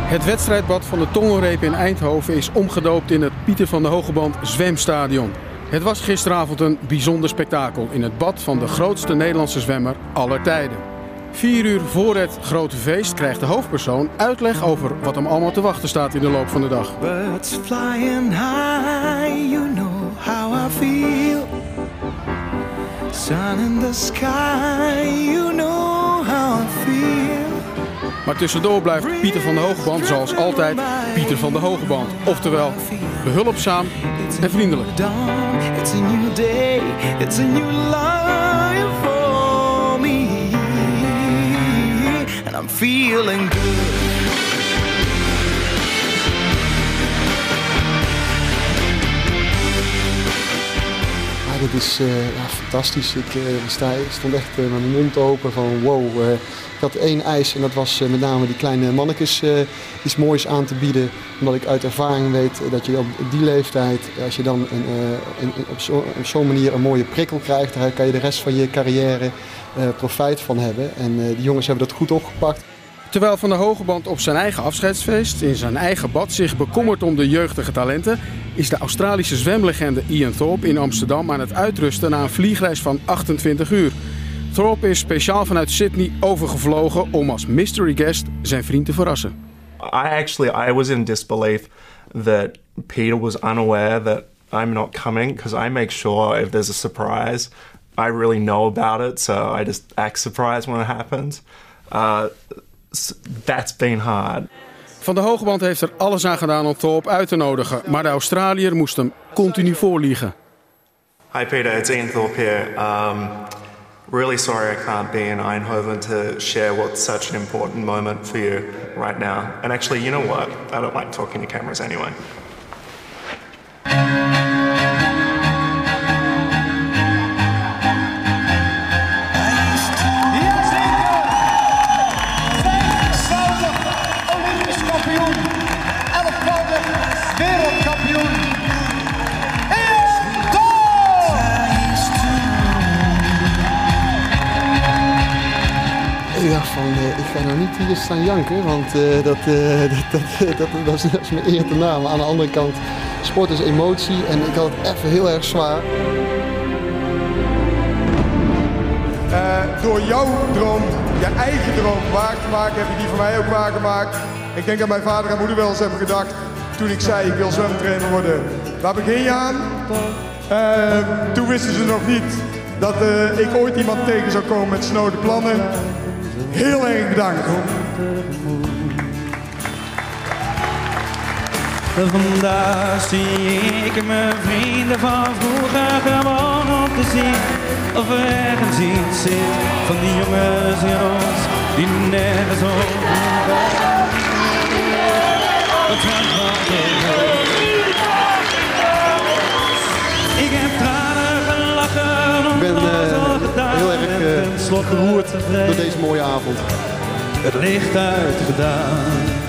Het wedstrijdbad van de Tongelreep in Eindhoven is omgedoopt in het Pieter van de Hogeband zwemstadion. Het was gisteravond een bijzonder spektakel in het bad van de grootste Nederlandse zwemmer aller tijden. 4 uur voor het grote feest krijgt de hoofdpersoon uitleg over wat hem allemaal te wachten staat in de loop van de dag. Birds flying high, you know how I feel. Sun in the sky, you know how I feel. Maar tussendoor blijft Pieter van de Hogeband zoals altijd Pieter van de Hogeband. Oftewel behulpzaam en vriendelijk. It's a new day, it's a new life for me. And I'm feeling good. Dit is fantastisch. Ik stond echt met mijn mond open van wow. Ik had 1 eis en dat was met name die kleine mannetjes iets moois aan te bieden. Omdat ik uit ervaring weet dat je op die leeftijd, als je dan op zo'n manier een mooie prikkel krijgt, daar kan je de rest van je carrière profijt van hebben. En die jongens hebben dat goed opgepakt. Terwijl Van de Hogeband op zijn eigen afscheidsfeest in zijn eigen bad zich bekommert om de jeugdige talenten, is de Australische zwemlegende Ian Thorpe in Amsterdam aan het uitrusten na een vliegreis van 28 uur. Thorpe is speciaal vanuit Sydney overgevlogen om als mystery guest zijn vriend te verrassen. I was in disbelief that Pieter was unaware that I'm not coming, because I make sure if there's a surprise, I really know about it, so I just act surprised when it happens. That's been hard. Van de Hogeband heeft er alles aan gedaan om Thorpe uit te nodigen, maar de Australiër moest hem continu voorliegen. Hi Pieter, it's Ian Thorpe here. Really sorry I can't be in Eindhoven to share what's such an important moment for you right now. And actually, you know what? I don't like talking to cameras anyway. Wereldkampioen Ian Thorpe! Ik dacht van, ik ga nou niet hier staan janken, want dat is mijn eer te na. Maar aan de andere kant, sport is emotie en ik had het even heel erg zwaar. Door jouw droom, je eigen droom waar te maken, heb je die voor mij ook waargemaakt. Ik denk dat mijn vader en moeder wel eens hebben gedacht, toen ik zei ik wil zwemtrainer worden. Waar begin je aan? Toen wisten ze nog niet dat ik ooit iemand tegen zou komen met snode plannen. Heel erg bedankt. Vandaag zie ik mijn vrienden van vroeger gewoon om te zien of er ergens iets zit van die jongens in ons die nergens over. Ik heb tranen gelachen. Ik ben heel erg geroerd door deze mooie avond. Het licht uitgedaan.